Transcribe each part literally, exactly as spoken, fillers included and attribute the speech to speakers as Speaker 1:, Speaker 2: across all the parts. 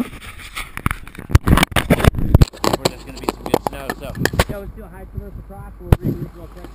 Speaker 1: Where there's going to be some good snow, so.
Speaker 2: Yeah, we'll still hide some of this across. We'll read this real quick.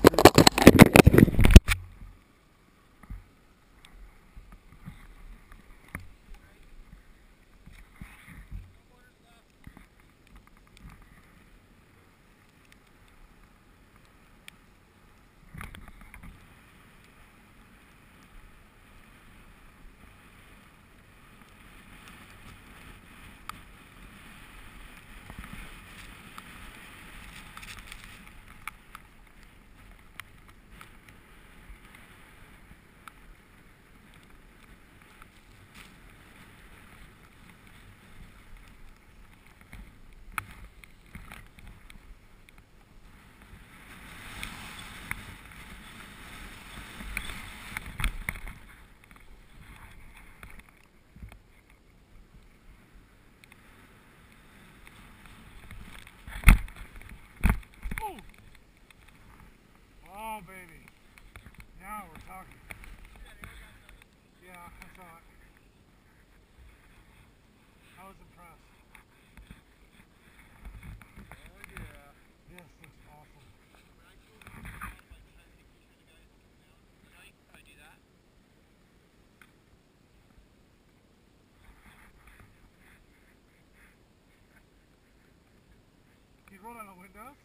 Speaker 3: Oh, baby. Now we're talking. Yeah, I saw it. I was impressed. Oh, yeah. This looks awesome. You roll down the windows?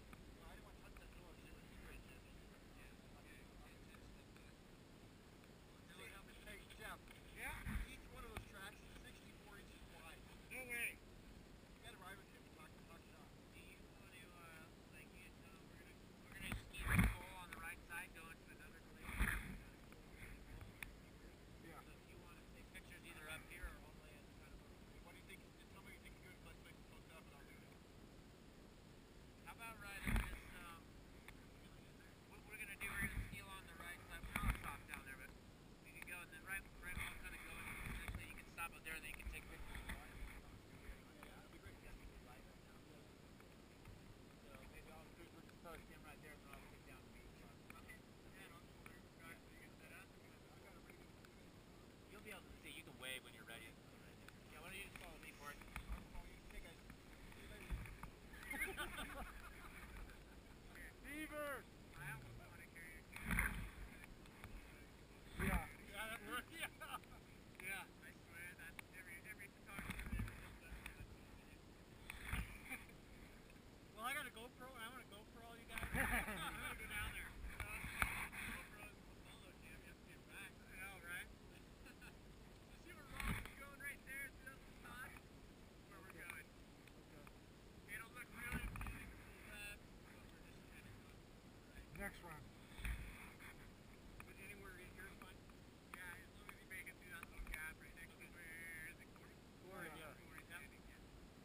Speaker 3: GoPro, I want a GoPro all you guys. I'm gonna go down there. GoPro's solo jam, you have to get back. I know, right? You see where Rob's going right there? See those spots? Where we're going. Okay. It'll look really big left, but we're just kind of going right. Next run. But anywhere in here is fine? Yeah, as long as you make it through that little gap right next to where is it? Corey? Corey, yeah. Corey's standing, yeah.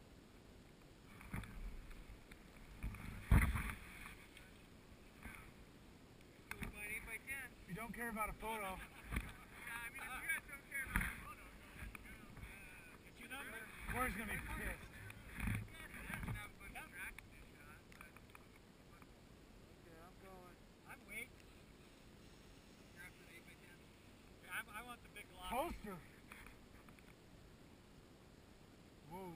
Speaker 3: If you don't care about a photo. Yeah, I mean, if you guys don't care about a photo, go ahead and go. Uh, get your number. Corey's gonna be pissed. Okay, I'm going. I'm wait. You're after the eight by ten. Yeah, I want the big block. Poster. Whoa.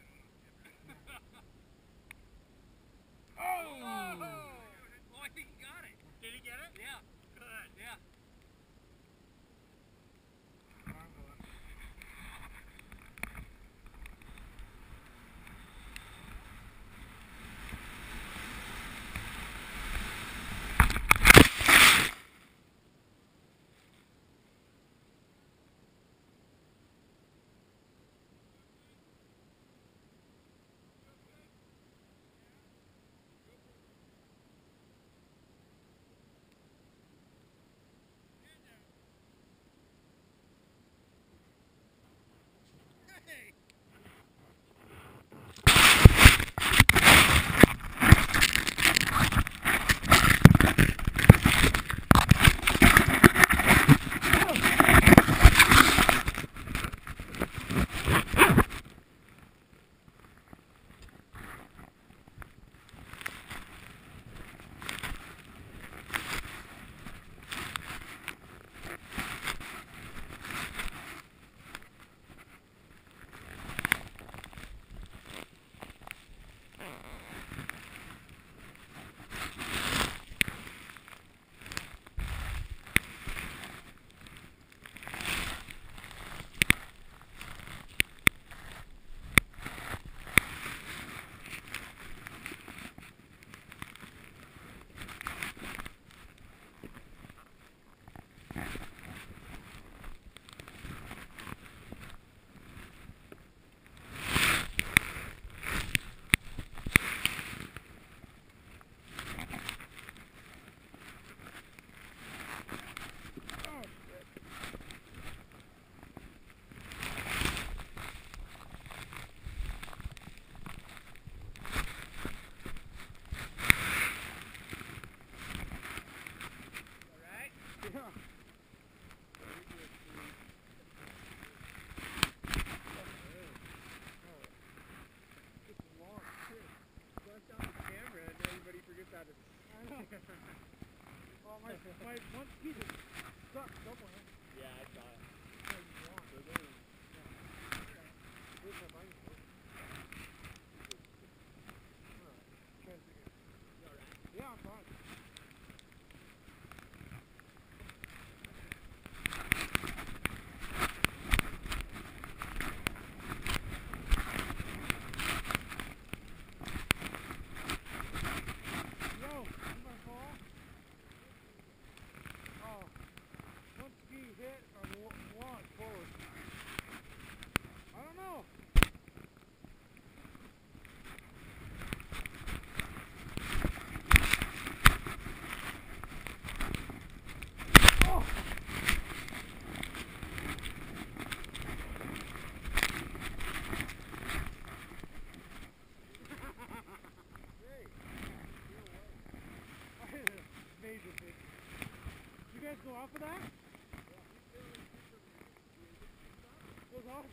Speaker 3: Oh! Oh, I think he got it. Did he get it? Yeah. Good. Yeah. I'm going.
Speaker 2: My one ski just stuck somewhere.
Speaker 1: Yeah, I saw it.
Speaker 2: So there. Where's my bike? Yeah, I'm fine. Yo, you gonna fall? Oh, one ski hit or launch forward. I don't know. Oh! Major thing. You guys go off of that? Goes off?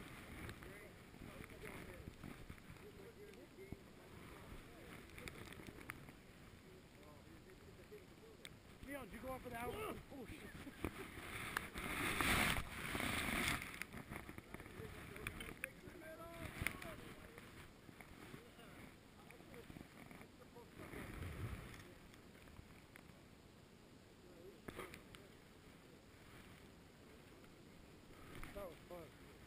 Speaker 2: Neil, did you go off of that one? Oh shit. That was fun.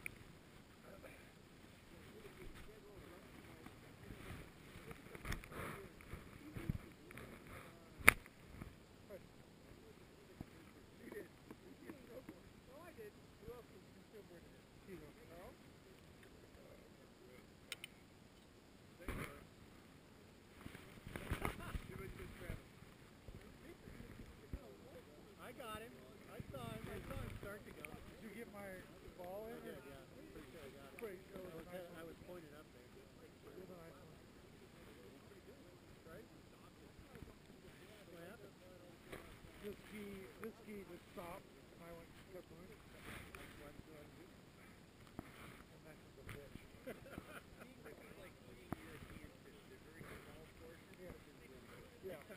Speaker 3: I got him. I saw him. I saw him start to go.
Speaker 2: Did you get my ball in?
Speaker 3: I did, yeah. Pretty sure I got it.
Speaker 2: Pretty, that was
Speaker 3: I
Speaker 2: a
Speaker 3: was,
Speaker 2: nice
Speaker 3: I
Speaker 2: one.
Speaker 3: was pointed up there.
Speaker 2: It was a nice one.
Speaker 3: Right? What happened?
Speaker 2: This ski, this ski just stopped, and I went kept moving. And that's just a bitch. Yeah. Yeah.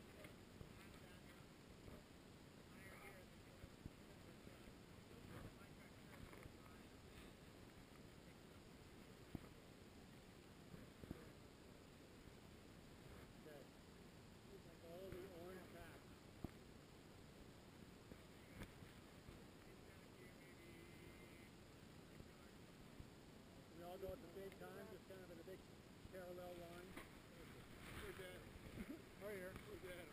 Speaker 3: All the orange packs. We all go at the same time, just kind of in a big parallel line. Where's that?
Speaker 2: Right here.
Speaker 3: Where's that?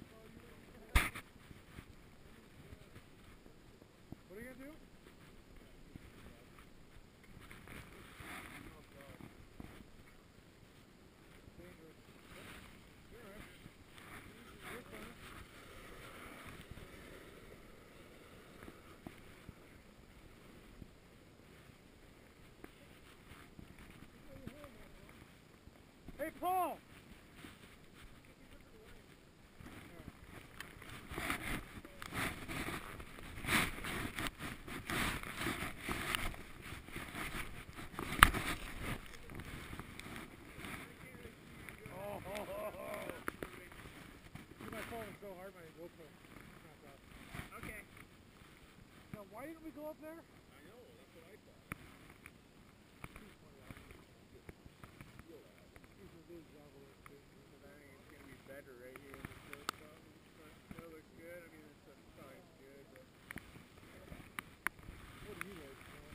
Speaker 2: What are you gonna do? Dangerous. You're all right. You're fine. Hey, Paul! Oh, ho, ho, ho. See, my phone was so hard, my GoPro snapped off.
Speaker 3: Okay.
Speaker 2: Now, why didn't we go up there?
Speaker 3: I know, that's what I thought.
Speaker 2: These are these javelins, too.
Speaker 3: But I think it's going to be better right here in the short front. That looks good. I mean, it's the side's good, but
Speaker 2: What do you guys want?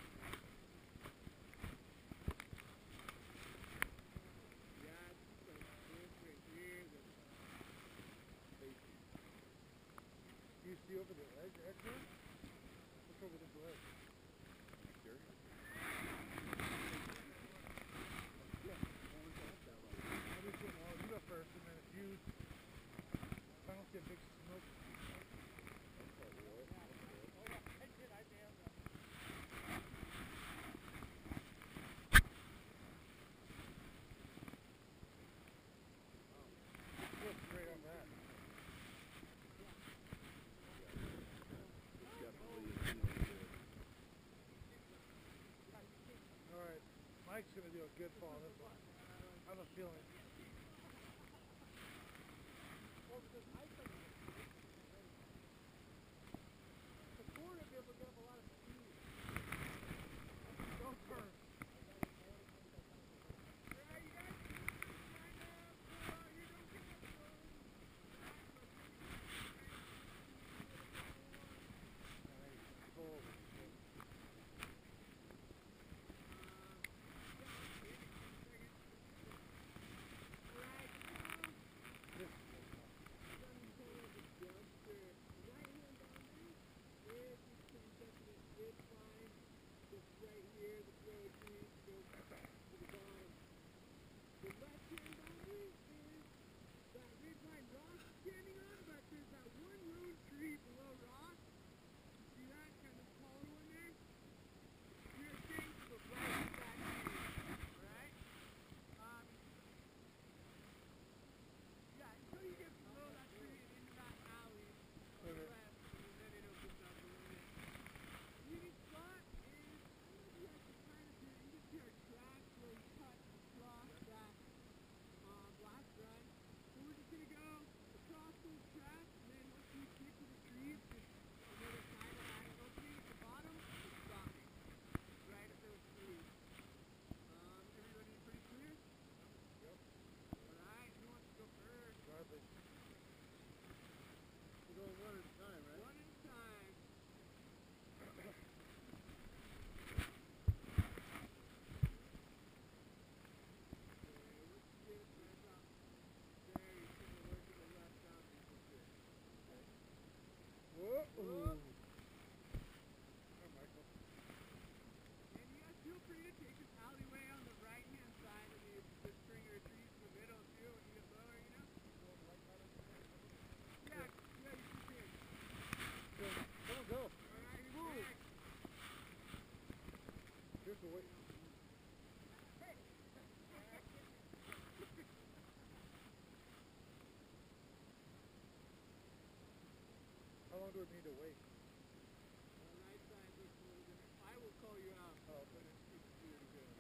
Speaker 3: yeah, it's like this right here. The safety.
Speaker 2: Do you see over the edge, edge there? Look over this ledge.
Speaker 3: Here.
Speaker 2: Yeah. I'll be sitting all you go first, and then if you, if I don't see a big smoke. Look straight on that. Alright, Mike's gonna do a good fall this one. I have a feeling.
Speaker 3: the left-hand boundary is that ridgeline rock standing on, but there's that one lone tree below rock. You see that kind of smaller one there? You're staying to the right of that tree, alright? Um, yeah, until you get below that tree and into that alley on the left, and then it opens up a little bit. Meeting spot is, I don't know if you guys can kind of hear, you can see our tracks where we cut across that um, last run. So we're just going to go across those tracks, and then once we get to the trees, just on the other side of that opening at the bottom, we're stopping right at those trees. Um, everybody pretty clear?
Speaker 2: Yep.
Speaker 3: Alright, who wants to go first?
Speaker 2: Gladly. We're going one at a time, right?
Speaker 3: One at a time.
Speaker 2: Whoa!
Speaker 3: Whoa.
Speaker 2: Hi, Michael.
Speaker 3: And you guys feel free to take this alleyway on the right hand side of the, the stringer of trees in the middle too when you get lower, you know? Yeah, yeah, you should take.
Speaker 2: Go. Come on, go.
Speaker 3: Alright, who's
Speaker 2: Move.
Speaker 3: next?
Speaker 2: Here's the way.
Speaker 3: Hey!
Speaker 2: How long do we need to wait?
Speaker 3: The right side looks a little different. I will call you out
Speaker 2: Oh,
Speaker 3: when it's it's clear to go.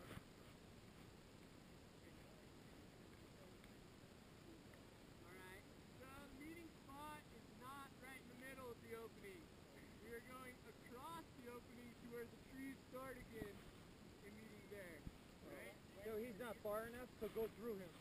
Speaker 3: Alright, so the meeting spot is not right in the middle of the opening. We are going across the opening to where the trees start again and meeting there. Right?
Speaker 2: So he's not far enough, so go through him.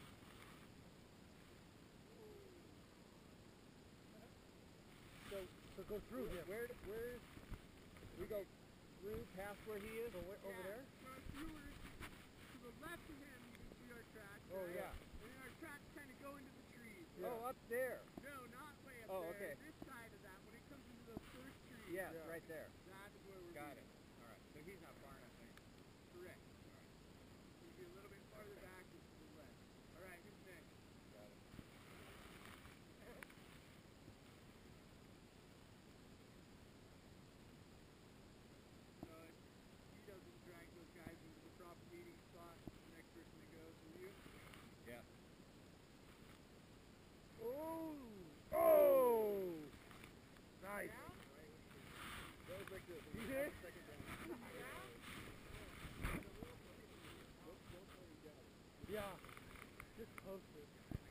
Speaker 2: So, so go through him.
Speaker 4: Where, where's, we go through past where he is,
Speaker 2: So wait, over
Speaker 3: Yeah,
Speaker 2: there?
Speaker 3: So if you were to the left of him, you can see our tracks.
Speaker 2: Oh,
Speaker 3: right?
Speaker 2: yeah.
Speaker 3: And then our tracks kind of go into the trees.
Speaker 2: Yeah.
Speaker 4: Oh, up there.
Speaker 3: No, not way up
Speaker 4: Oh,
Speaker 3: there.
Speaker 4: okay.
Speaker 3: This side of that, when it comes into those first trees.
Speaker 4: Yes,
Speaker 2: Yeah.
Speaker 4: right there.
Speaker 3: That is where we're
Speaker 4: Got
Speaker 3: meeting.
Speaker 4: it. All right. So he's not far enough there.
Speaker 3: Correct. Maybe a little bit farther back is to the left. All right, who's next?
Speaker 4: Got it.
Speaker 3: So if he doesn't drag those guys into the proper meeting spot, the next person that goes will you.
Speaker 4: Yeah.
Speaker 2: Oh! Oh! Nice.
Speaker 3: Down?
Speaker 2: That was like the
Speaker 4: You did?
Speaker 2: second down.
Speaker 3: Down?
Speaker 2: Yeah. Just post it.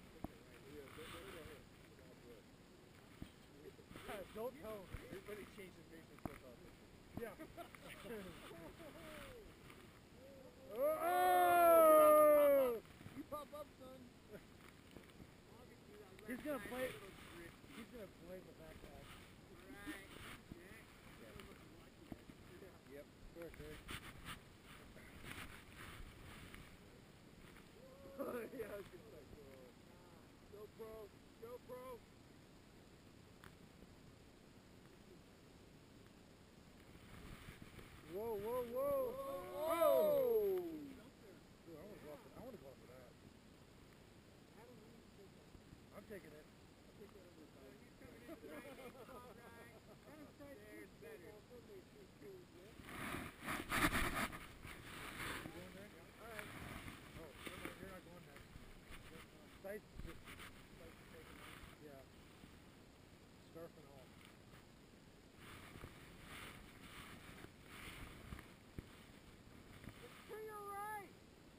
Speaker 2: Yeah, don't tell him.
Speaker 4: Everybody change the face and flip up.
Speaker 2: Yeah.
Speaker 4: Oh!
Speaker 3: You pop up, son. Obviously, that left
Speaker 2: He's gonna
Speaker 3: side
Speaker 2: play-
Speaker 3: is a little tricky.
Speaker 2: He's gonna play the backpack.
Speaker 3: Alright, next. You're looking lucky, guys.
Speaker 4: Yep.
Speaker 2: Sure, sure.
Speaker 4: Yeah, I was just like, GoPro, GoPro.
Speaker 2: Whoa, whoa, whoa!
Speaker 4: Whoa!
Speaker 2: Dude, I wanna go off. I wanna go off of that. I'm taking it.
Speaker 3: So he's coming into the right hand spot, right? There's better.
Speaker 2: You going there?
Speaker 3: Alright.
Speaker 2: Oh, you're not, you're not going there. Sight just. Yeah. Scarf and all.
Speaker 3: To your right!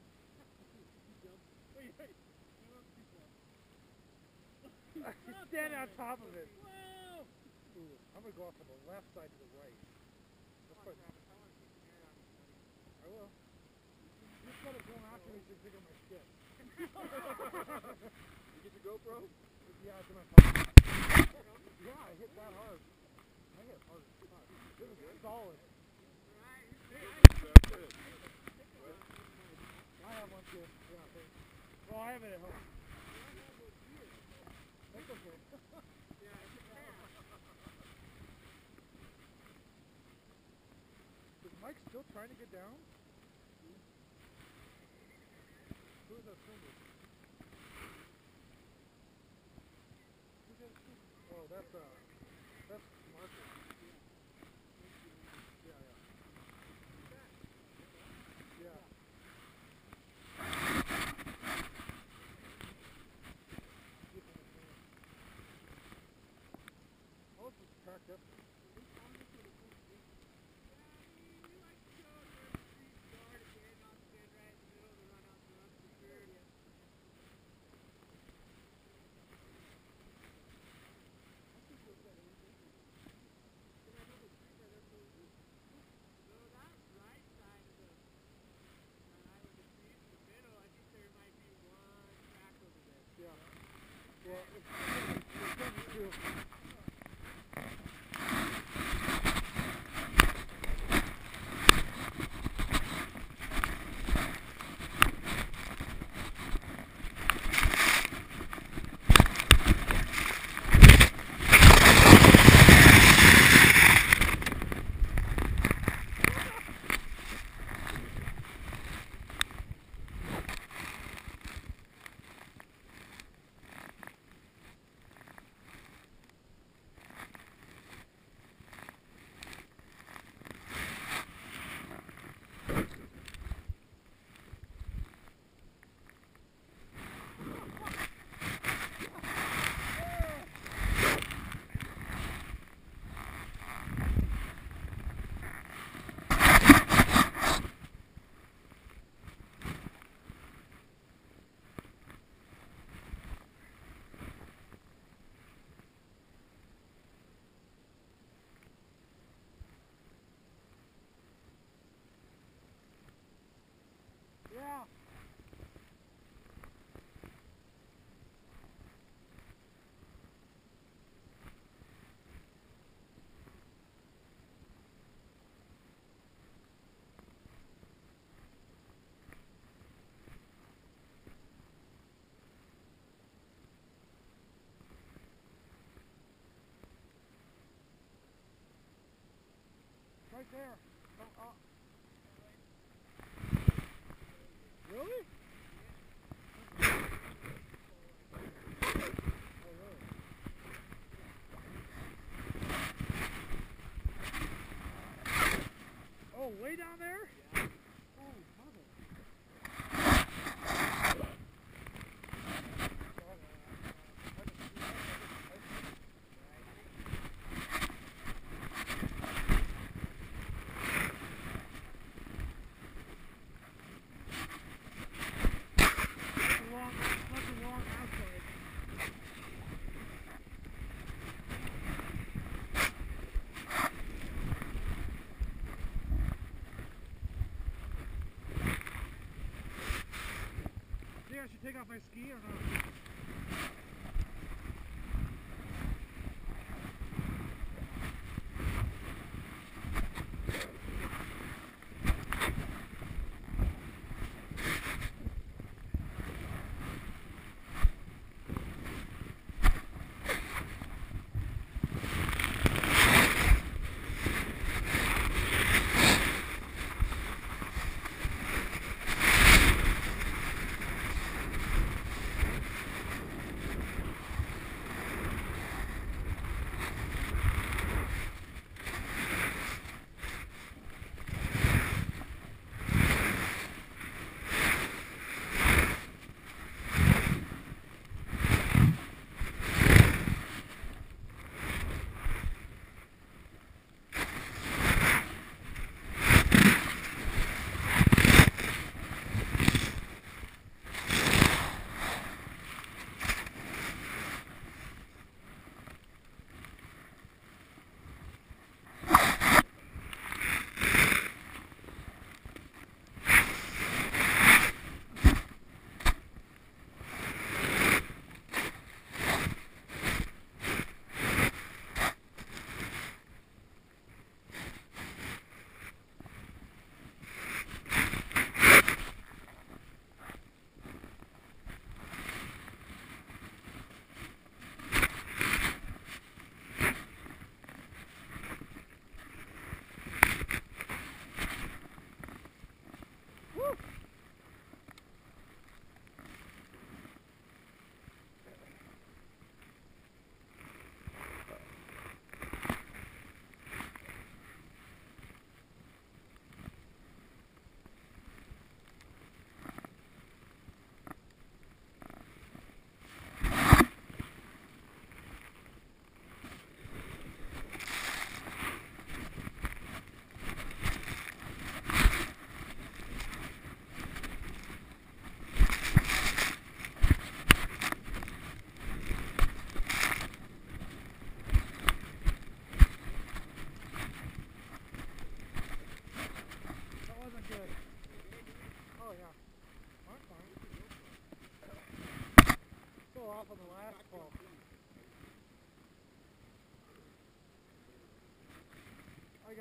Speaker 2: He's standing on top of it.
Speaker 3: Whoa!
Speaker 2: Ooh, I'm gonna go off on the left side to the right. That's
Speaker 3: Come on,
Speaker 2: what
Speaker 3: Travis, I want to keep an air on this thing.
Speaker 2: I will. You just gotta go after me to figure my shit.
Speaker 4: You get your GoPro?
Speaker 2: Yeah, it's in my pocket. Yeah, I hit that hard. I hit hard as fuck. It was solid.
Speaker 3: Alright, who's next?
Speaker 2: I have one too. Yeah, thanks. Well, I have it at home. That's okay.
Speaker 3: Yeah, it's a pair.
Speaker 2: Is Mike still trying to get down? Who's that finger? that's uh, that's market. Yeah, yeah. Yeah. Most of it's packed up. Yeah. Well, it's, it's, it's true. Yeah. Right there. Oh, uh. Really? Oh, really? Oh, way down there? Yeah. Holy mother. Long, that's a long outside. I should take off my ski or not?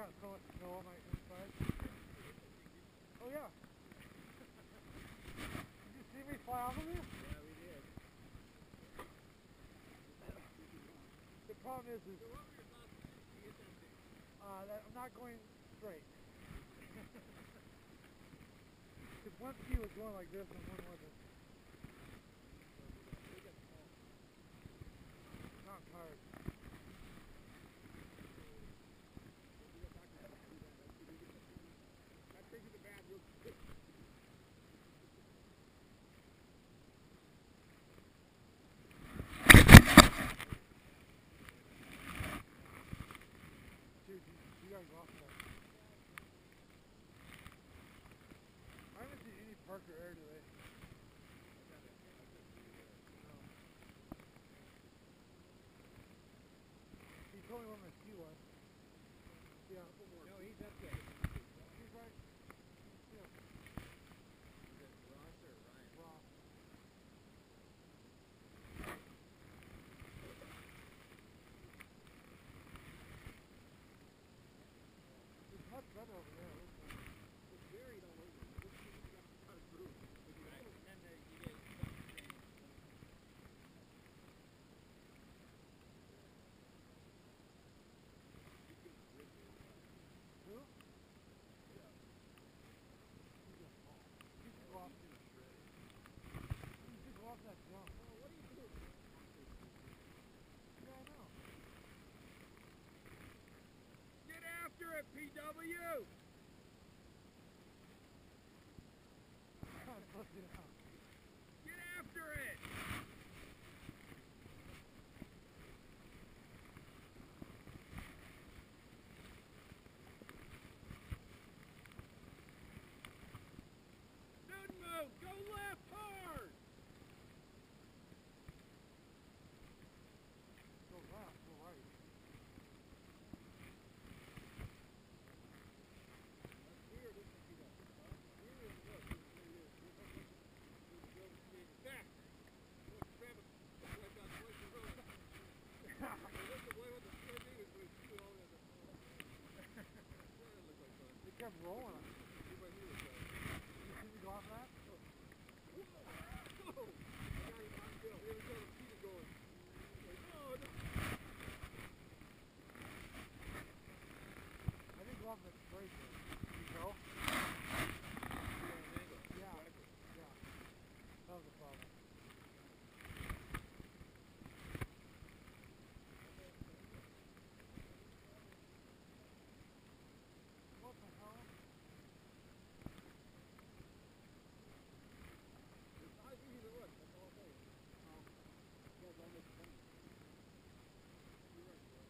Speaker 2: got so much snow on my inside. Oh yeah. Did you see me fly off of you?
Speaker 4: Yeah, we did.
Speaker 2: The problem is, is
Speaker 4: So what were your thoughts when you hit that thing?
Speaker 2: uh, that I'm not going straight. Because one ski was going like this and one wasn't. Now I'm tired.
Speaker 4: That thing in the bad real quick.
Speaker 2: Dude, you, you gotta go off that. I haven't seen any Parker Air today. No. He told me where my ski was. Yeah.
Speaker 4: No, he's up there.
Speaker 2: He's right. Yeah.
Speaker 4: Is it Ross or Ryan?
Speaker 2: Ross. It's much better over there.
Speaker 4: It's buried all over. This thing has got to cut through.
Speaker 1: Right. And then the, you get something.
Speaker 2: Who?
Speaker 4: Yeah.
Speaker 2: He's just small. He should go off. He should go off that jump.
Speaker 4: Oh, what are you doing?
Speaker 2: Yeah, I know.
Speaker 4: Get after it, P W!
Speaker 2: I'm supposed to get out.
Speaker 4: Get after it! Don't move! Go left hard!
Speaker 2: Go left, go right.
Speaker 4: Here, this is P W. Here is look. Here it is. Back! Look, grab it. Like on Boise Road. Look, the boy with the soybean was with you all in the That looked like fun.
Speaker 2: It kept rolling.
Speaker 4: Everybody knew it was fun.
Speaker 2: You see me go off that?
Speaker 4: Whoa! I got him on film. Here we go. The feet are going. Like, no, no.
Speaker 2: I didn't go off that straight there. You go? Yeah. Yeah. That was the problem. What the hell?
Speaker 4: It's not easy to look. That's all I'm saying. Oh. You guys all make fun of me. You're right, bro.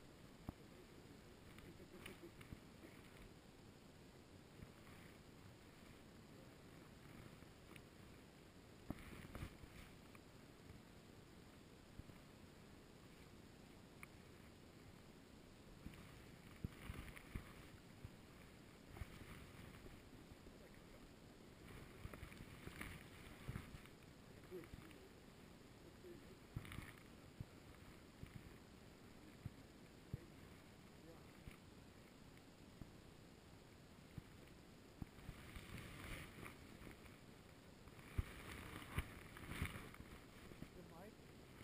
Speaker 2: It might.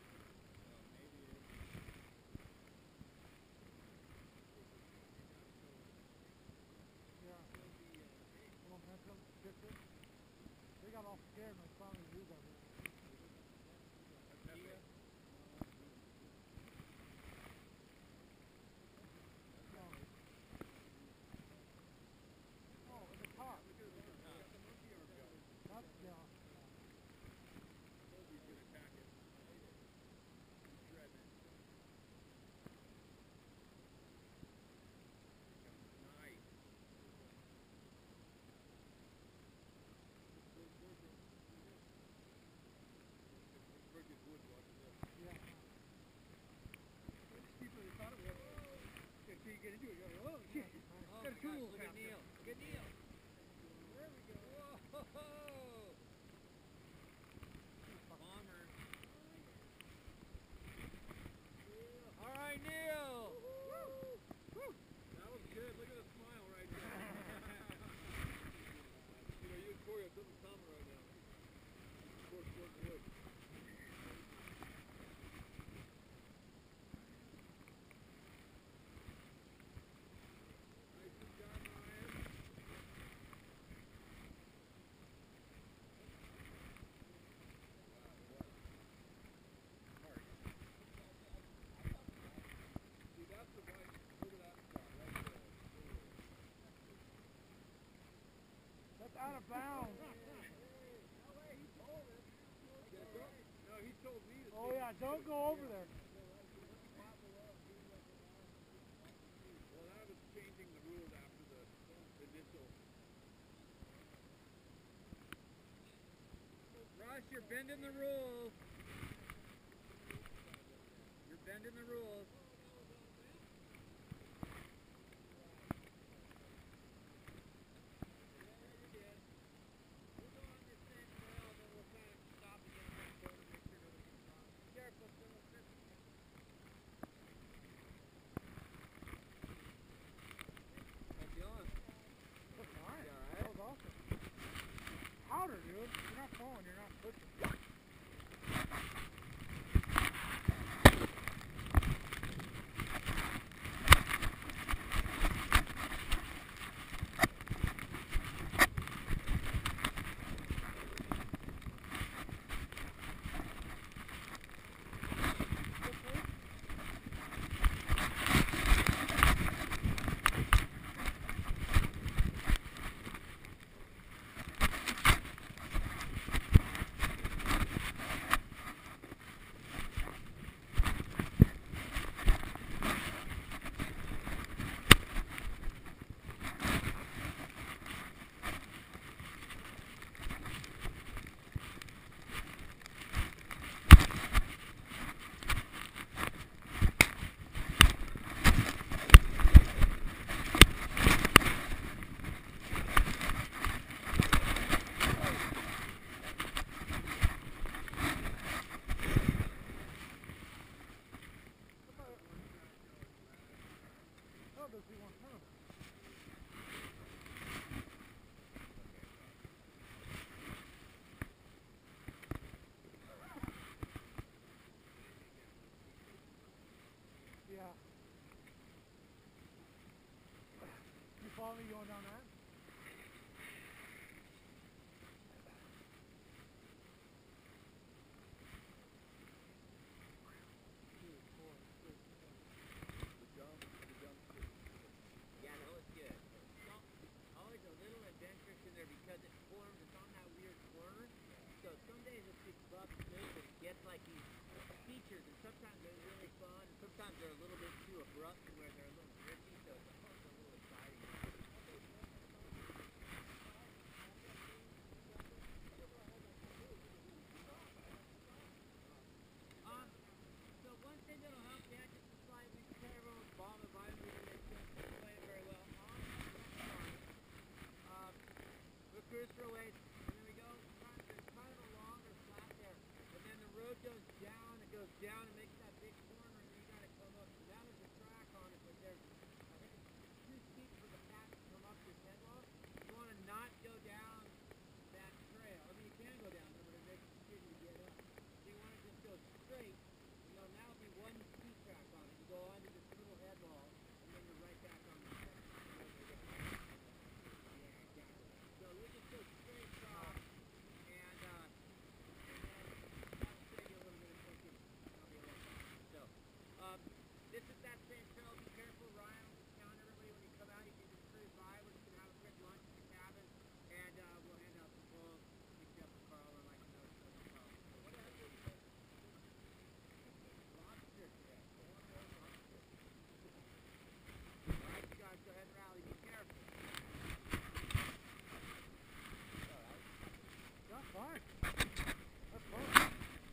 Speaker 2: Yeah. Momentum shifted. They got all scared when they finally knew that. No. Oh, in the top. That's, yeah. Yeah.
Speaker 4: Until you get into it, you're like, oh shit.
Speaker 1: Oh
Speaker 4: Got
Speaker 1: my
Speaker 4: a
Speaker 1: gosh,
Speaker 4: tool
Speaker 1: look at
Speaker 4: faster.
Speaker 1: Neil. Look at Neil.
Speaker 4: There we go.
Speaker 1: Whoa! Bomber. All right, Neil.
Speaker 4: Woo! Woo! That was good. Look at
Speaker 2: out of bounds.
Speaker 4: No, he told me to.
Speaker 2: Oh yeah, don't go over there.
Speaker 4: Well, that was changing the rules after the initial. Russ, you're bending the rules. You're bending the rules.
Speaker 2: Powder, dude. You're not falling, you're not pushing. Does he want him? Yeah. You follow me going down that?
Speaker 3: Because it forms, it's on that weird corner. So some days it's just rough smooth and it gets like these features, and sometimes they're really fun, and sometimes they're a little bit too abrupt to where they're a little gritty, so it's a little exciting. Um, so one thing that'll help you out just to slightly prepare everyone's bomb if I'm moving it, don't play it very well. On um, we'll cruise for a ways, and then we go, there's kind of a longer flat there, and then the road goes down, it goes down and makes that big corner, and then you gotta come up. So that is a track on it, but there's, I think it's too steep for the path to come up this head wall. You wanna not go down that trail. I mean, you can go down there, but it makes it shitty to get up. So you wanna just go straight, you know, now it'll be one speed track on it. You go onto this little head wall, and then you're right back on the track. So we just go straight across, and, uh, and then that'll save you a little bit of thinking. That'll be a lot fun. So, um, this is that same trail. Be careful, Ryan. I'll just count everybody when you come out. You can just cruise by. We're just going to have a quick lunch at the cabin, and, uh, we'll hand out some clothes. Pick you up for Carl or like another so no problem. So what the heck was that? Lobster today. Lobster. All right, you guys, go ahead and rally. Be careful.
Speaker 2: That's fine. That's fine.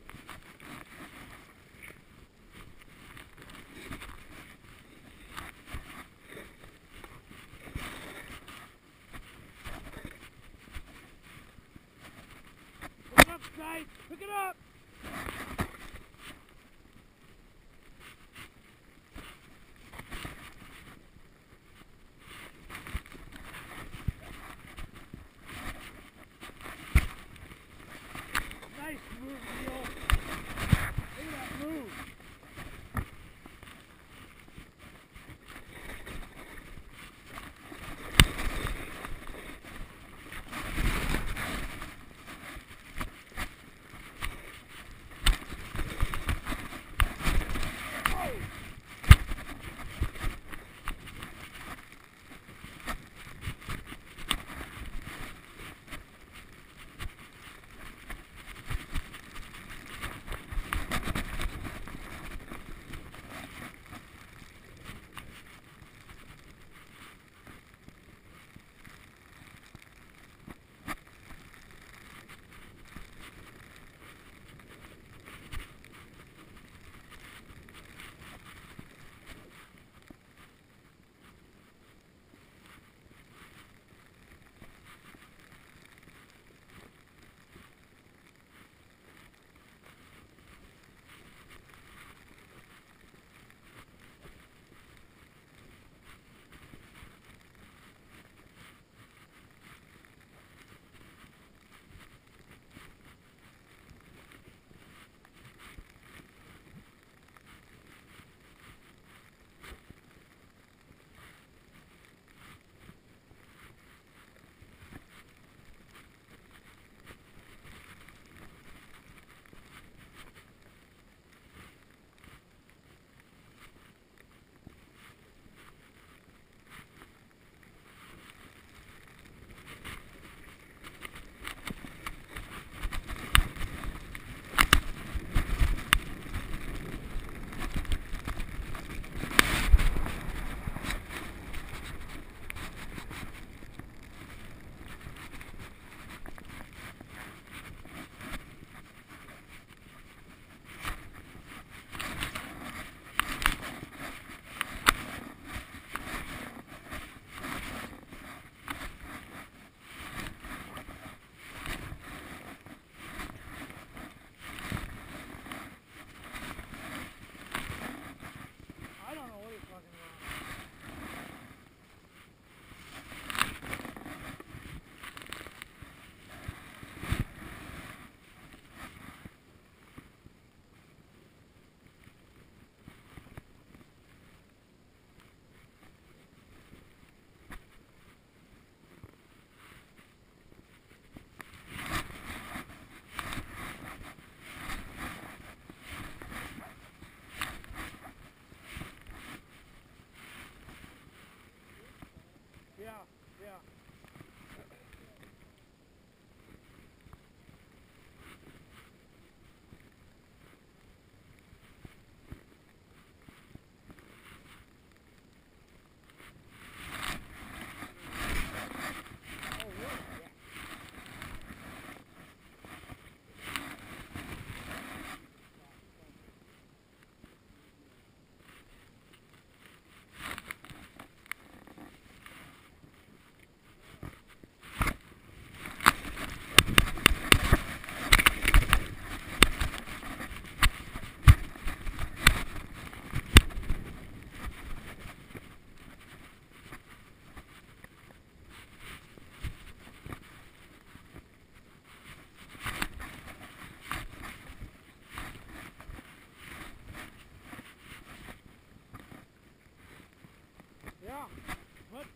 Speaker 2: Pick it up, guys! Pick it up! Nice move, Neil. Look at that move.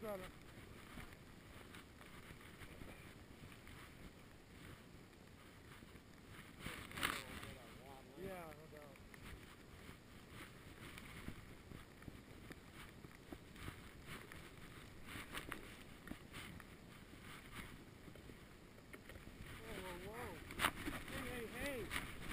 Speaker 2: better. Yeah, no doubt. Whoa, whoa, whoa. Hey, hey, hey.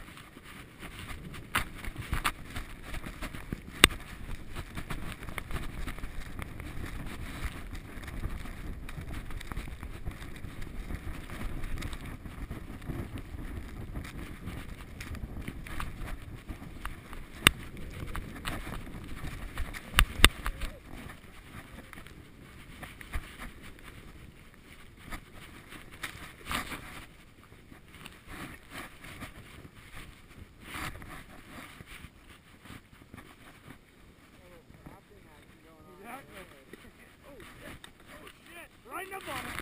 Speaker 2: Exactly. Oh shit. Oh shit. Right in the bottom.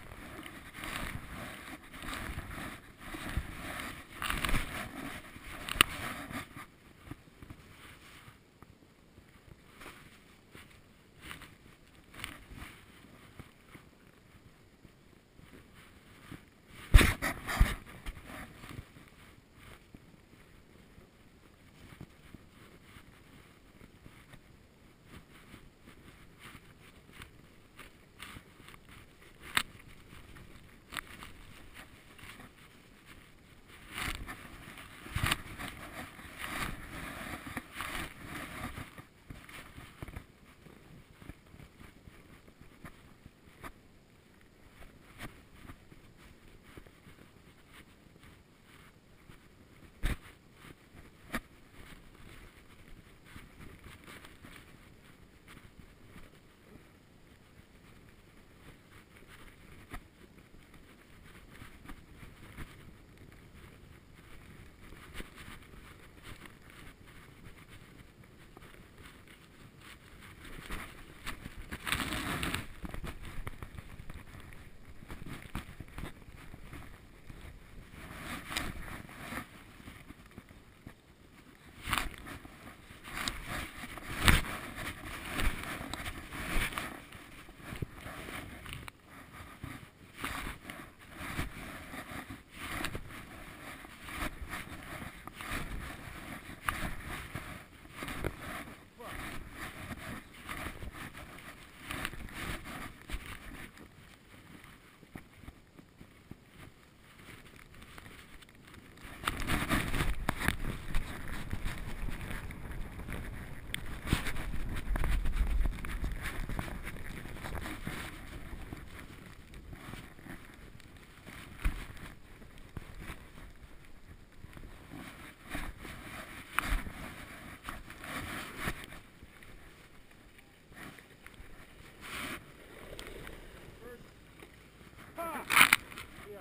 Speaker 2: Yeah,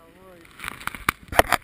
Speaker 2: right.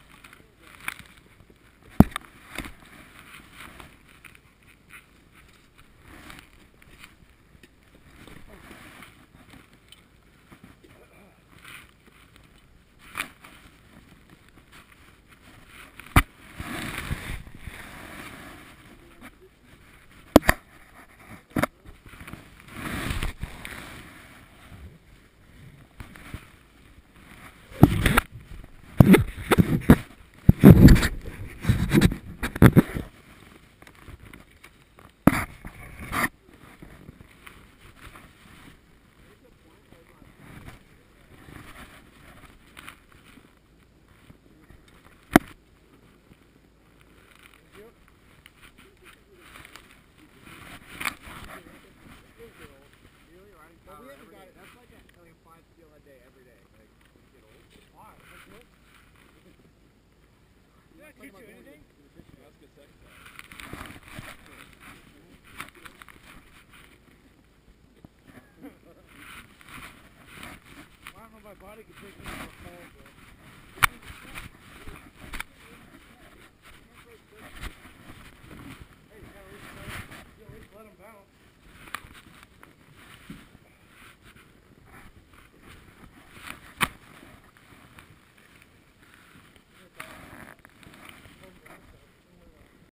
Speaker 4: But we haven't got it. That's like a like five steel a day every day. Like when you get old.
Speaker 2: Why? That's good.
Speaker 3: Did that teach you anything?
Speaker 4: That's good second.
Speaker 2: I don't know if my body can take it.